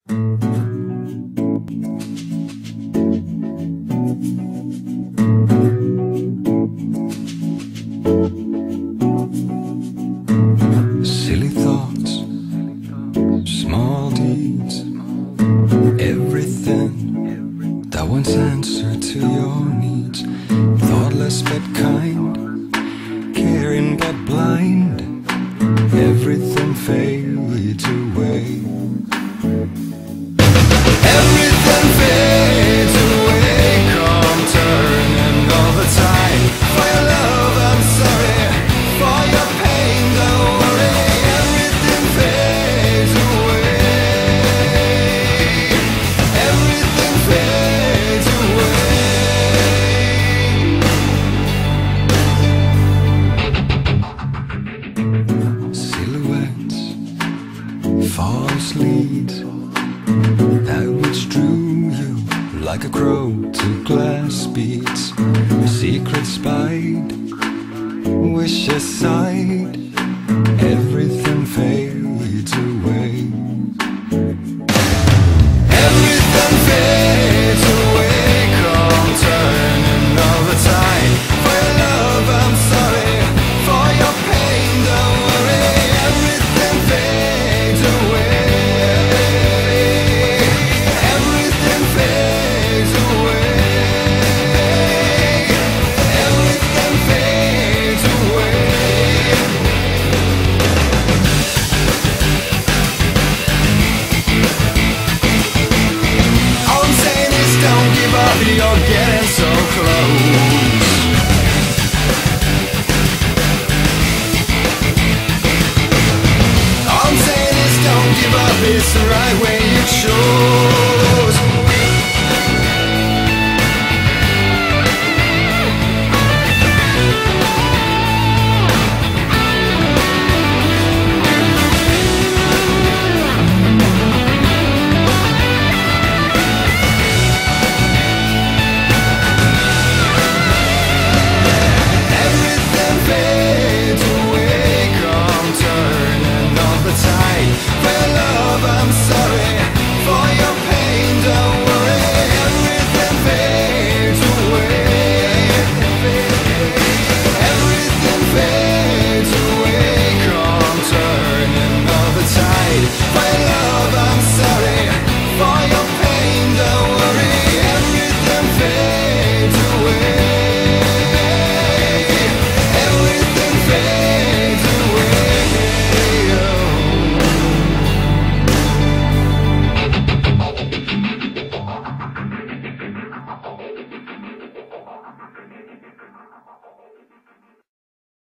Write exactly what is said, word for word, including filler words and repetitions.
Silly thoughts, small deeds, everything that wants answer to your needs. Thoughtless but kind, caring but blind, everything fades away. Everything fades away, come turning all the time. For your love I'm sorry, for your pain don't worry. Everything fades away, everything fades away. Silhouettes, false leads, that which drew you like a crow to glass beads. Secrets spied, wish aside, everything fades away. Everything fades away, come turning all the time. For your love I'm sorry, for your pain don't worry. Everything fades away, everything fades away, everything fades away. All I'm saying is don't give up, you're getting so close. All I'm saying is don't give up, it's the right way you chose.